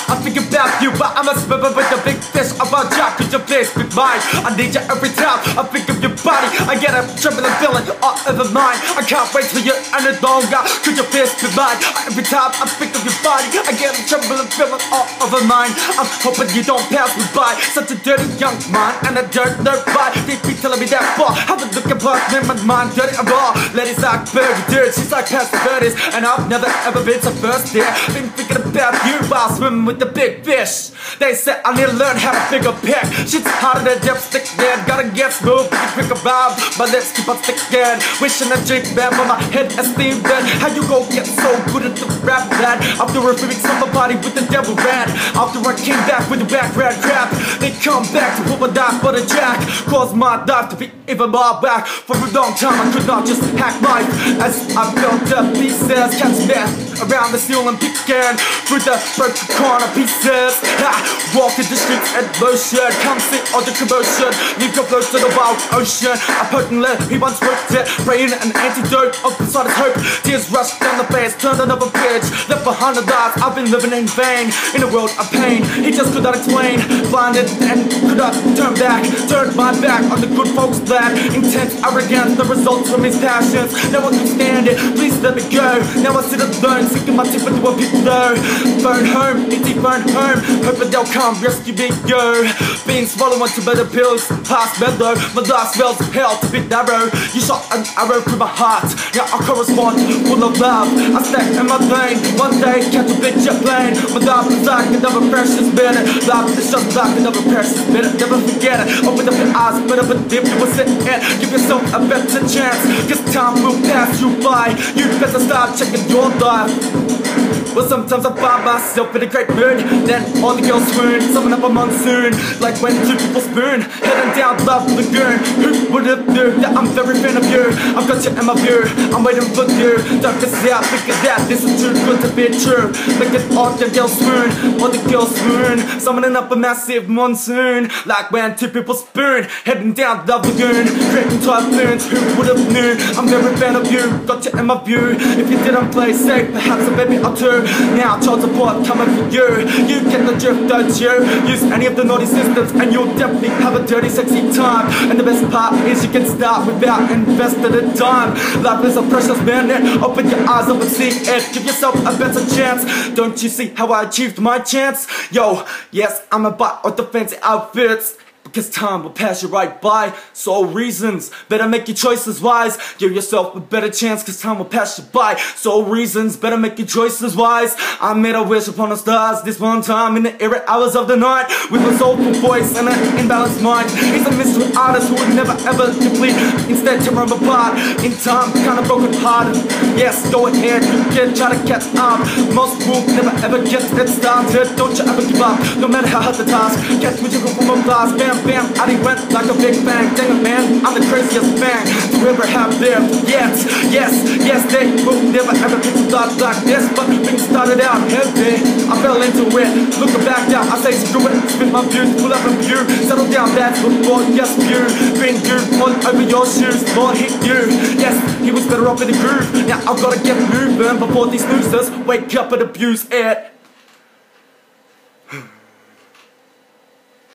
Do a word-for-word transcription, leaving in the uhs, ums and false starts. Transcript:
I think about you, but I'm a swimmer with a big fish. I want you, could you please be mine? I need you every time I think of your body. I get a trembling feeling all over mine. I can't wait for you any longer. Could you please be mine? Every time I think of your body, I get a trembling feeling all over mine. I'm hoping you don't pass me by. Such a dirty young mind and a dirt nerd vibe. They be telling me that far. Have a look at what in my mind, dirty and raw. Ladies like burger dirt, she's like past the thirties, and I've never ever been so thirsty. Been thinking about you while swimming with the big fish. They said I need to learn how to pick a peck. Shit's hotter than dipstick, man. Gotta get smooth, pick a vibe. My lips keep on sticking. Wishing I drink bad, but my head is steamed. How you go get so good at the rap that after refusing somebody with the devil rat? After I came back with the back rat crap, they come back to put my dive for the jack. Cause my dive to be even more back. For a long time I could not just hack life. As I built up pieces, catch meth around the ceiling, picking through the broken corner pieces. I walk in the streets in motion, come see all the commotion. Leave your flows to the wild ocean. I potently, he once worked it, praying an antidote of the his hope. Tears rush down the face, turned another page. Left behind the lies, I've been living in vain. In a world of pain, he just could not explain. Blinded and could not turn back. Turned my back on the good folks that intense arrogance, the results from his passions. No one can stand it, please let me go. Now I sit alone, sinking my teeth into a pit low. Burn home, it's burn home. Hoping they'll come rescue me, yo. Being swallowed onto better pills, past mellow. My life smells of hell to be narrow. You shot an arrow through my heart. Now I correspond, full of love. I stack in my vein. One day, catch a big jet plane. My life is like another precious minute. Life is just like another precious minute. Never forget it. Open up your eyes, better believe you will sit in. Give yourself a better chance, cause time will pass you by. You better start checking your life. Well, sometimes I find myself in a great mood. Then all the girls swoon, summon up a monsoon. Like when two people spoon, heading down Love Lagoon. Who would've knew that I'm very fan of you? I've got you in my view, I'm waiting for you. Don't just say I figure that this is too good to be true. Look at all the girls swoon, all the girls swoon, summoning up a massive monsoon. Like when two people spoon, heading down Love Lagoon. Creating typhoons, who would've knew? I'm very fan of you, got you in my view. If you didn't play safe, perhaps a baby or two. Now child support coming for you. You get the drift, don't you? Use any of the naughty systems and you'll definitely have a dirty sexy time. And the best part is you can start without investing a dime. Life is a precious minute, open your eyes up and see it. Give yourself a better chance. Don't you see how I achieved my chance? Yo, yes, I'm a butt of the fancy outfits, because time will pass you right by. So reasons, better make your choices wise. Give yourself a better chance, cause time will pass you by. So reasons, better make your choices wise. I made a wish upon the stars this one time in the eerie hours of the night, with a soulful voice and an imbalanced mind. He's a mystery artist who would never ever complete, instead tear him apart in time, kinda broken hearted. Yes, go ahead, you can try to catch up. Most will never ever get it started. Don't you ever give up, no matter how hard the task. Catch me, you go from a blast, bam bam, I went like a big bang. Dang it man, I'm the craziest man to ever have lived. Yes, yes, yes, they will never ever get to start like this. But things started out heavy, I fell into it. Looking back down, I say screw it. Spin my views, pull up a view. Settle down, that's before yes you. Bring you all over your shoes, Lord hit you. Yes, he was better off in the groove. Now I've gotta get moving before these losers wake up and abuse it.